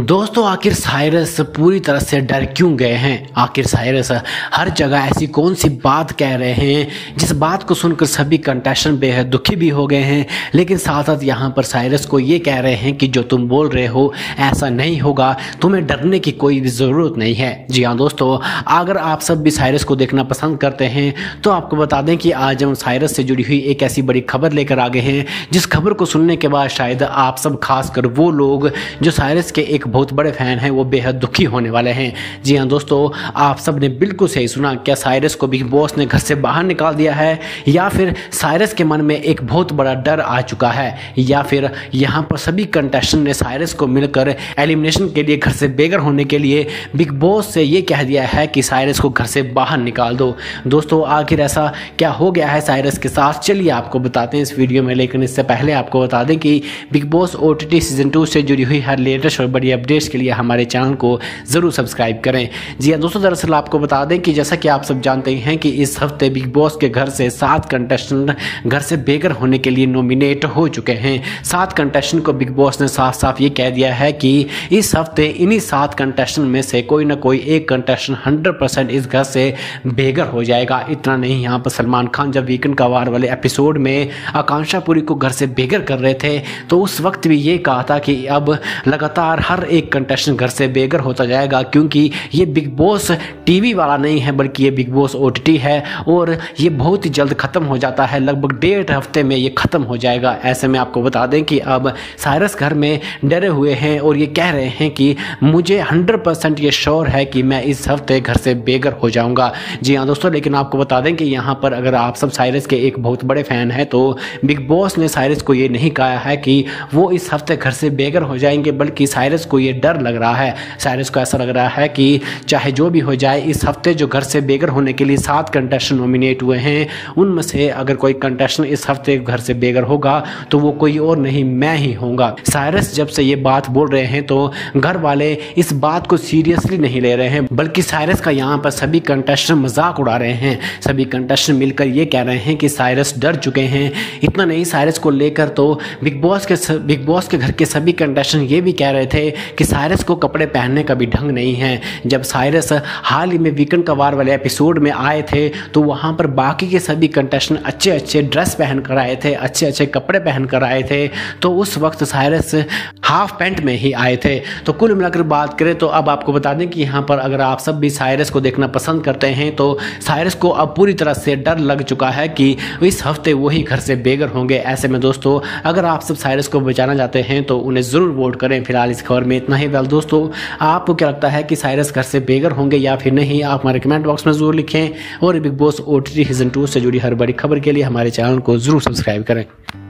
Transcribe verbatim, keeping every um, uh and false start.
दोस्तों आखिर साइरस पूरी तरह से डर क्यों गए हैं? आखिर साइरस हर जगह ऐसी कौन सी बात कह रहे हैं जिस बात को सुनकर सभी कंटेस्टेंट बेहद दुखी भी हो गए हैं, लेकिन साथ साथ यहाँ पर साइरस को ये कह रहे हैं कि जो तुम बोल रहे हो ऐसा नहीं होगा, तुम्हें डरने की कोई भी ज़रूरत नहीं है। जी हाँ दोस्तों, अगर आप सब भी साइरस को देखना पसंद करते हैं तो आपको बता दें कि आज हम साइरस से जुड़ी हुई एक ऐसी बड़ी खबर लेकर आ गए हैं जिस खबर को सुनने के बाद शायद आप सब खासकर वो लोग जो साइरस के एक बहुत बड़े फैन हैं वो बेहद दुखी होने वाले हैं। जी हाँ दोस्तों, आप सब ने बिल्कुल सही सुना। क्या साइरस को बिग बॉस ने घर से बाहर निकाल दिया है, या फिर साइरस के मन में एक बहुत बड़ा डर आ चुका है, या फिर यहाँ पर सभी कंटेस्टेंट ने साइरस को मिलकर एलिमिनेशन के लिए घर से बेघर होने के लिए बिग बॉस से ये कह दिया है कि साइरस को घर से बाहर निकाल दो। दोस्तों आखिर ऐसा क्या हो गया है साइरस के साथ, चलिए आपको बताते हैं इस वीडियो में। लेकिन इससे पहले आपको बता दें कि Bigg Boss O T T season two से जुड़ी हुई हर लेटेस्ट और बड़ी अपडेट्स के लिए हमारे चैनल को जरूर सब्सक्राइब करें। जी हाँ दोस्तों, दरअसल आपको बता दें कि जैसा कि आप सब जानते हैं कि इस हफ्ते बिग बॉस के घर से सात कंटेस्टेंट घर से बेघर होने के लिए नॉमिनेट हो चुके हैं। सात कंटेस्टेंट को बिग बॉस ने साफ साफ ये कह दिया है कि इस हफ्ते इन्हीं सात कंटेस्टेंट में से कोई ना कोई एक कंटेस्टेंट हंड्रेड परसेंट इस घर से बेघर हो जाएगा। इतना नहीं, यहाँ पर सलमान खान जब वीकेंड का वार वाले एपिसोड में आकांक्षा पुरी को घर से बेघर कर रहे थे तो उस वक्त भी ये कहा था कि अब लगातार हर एक कंटेस्टेंट घर से बेघर होता जाएगा, क्योंकि ये बिग बॉस टीवी वाला नहीं है बल्कि ये बिग बॉस ओटीटी है और ये बहुत ही जल्द खत्म हो जाता है। लगभग डेढ़ हफ्ते में ये खत्म हो जाएगा। ऐसे में आपको बता दें कि अब साइरस घर में डरे हुए हैं और ये कह रहे हैं कि मुझे हंड्रेड परसेंट ये श्योर है कि मैं इस हफ्ते घर से बेघर हो जाऊंगा। जी हाँ दोस्तों, लेकिन आपको बता दें कि यहाँ पर अगर आप सब साइरस के एक बहुत बड़े फैन हैं तो बिग बॉस ने साइरस को ये नहीं कहा है कि वो इस हफ्ते घर से बेघर हो जाएंगे, बल्कि साइरस को ये डर लग रहा है। साइरस को ऐसा लग रहा है कि चाहे जो भी हो जाए, इस हफ्ते जो घर से बेघर होने के लिए सात कंटेस्टेंट नॉमिनेट हुए हैं उनमें से अगर कोई कंटेस्टेंट इस हफ्ते घर से बेघर होगा तो वो कोई और नहीं, मैं ही होऊंगा। साइरस जब से ये बात बोल रहे हैं तो घर वाले इस बात को सीरियसली नहीं ले रहे हैं, बल्कि साइरस का यहाँ पर सभी कंटेस्टेंट मजाक उड़ा रहे हैं। सभी कंटेस्टेंट मिलकर ये कह रहे हैं कि साइरस डर चुके हैं। इतना नहीं, साइरस को लेकर तो बिग बॉस के बिग बॉस के घर के सभी कंटेस्टेंट ये भी कह रहे थे कि साइरस को कपड़े पहनने का भी ढंग नहीं है। जब साइरस हाल ही में वीकेंड का वार वाले एपिसोड में आए थे तो वहाँ पर बाकी के सभी कंटेस्टेंट अच्छे अच्छे ड्रेस पहन कर आए थे, अच्छे अच्छे कपड़े पहन कर आए थे, तो उस वक्त साइरस हाफ पैंट में ही आए थे। तो कुल मिलाकर बात करें तो अब आपको बता दें कि यहाँ पर अगर आप सब भी साइरस को देखना पसंद करते हैं तो साइरस को अब पूरी तरह से डर लग चुका है कि इस हफ्ते वही घर से बेघर होंगे। ऐसे में दोस्तों अगर आप सब साइरस को बचाना चाहते हैं तो उन्हें ज़रूर वोट करें। फिलहाल इस खबर में इतना ही। वेल दोस्तों, आपको क्या लगता है कि साइरस घर से बेघर होंगे या फिर नहीं, आप हमारे कमेंट बॉक्स में ज़रूर लिखें और Bigg Boss OTT season two से जुड़ी हर बड़ी खबर के लिए हमारे चैनल को ज़रूर सब्सक्राइब करें।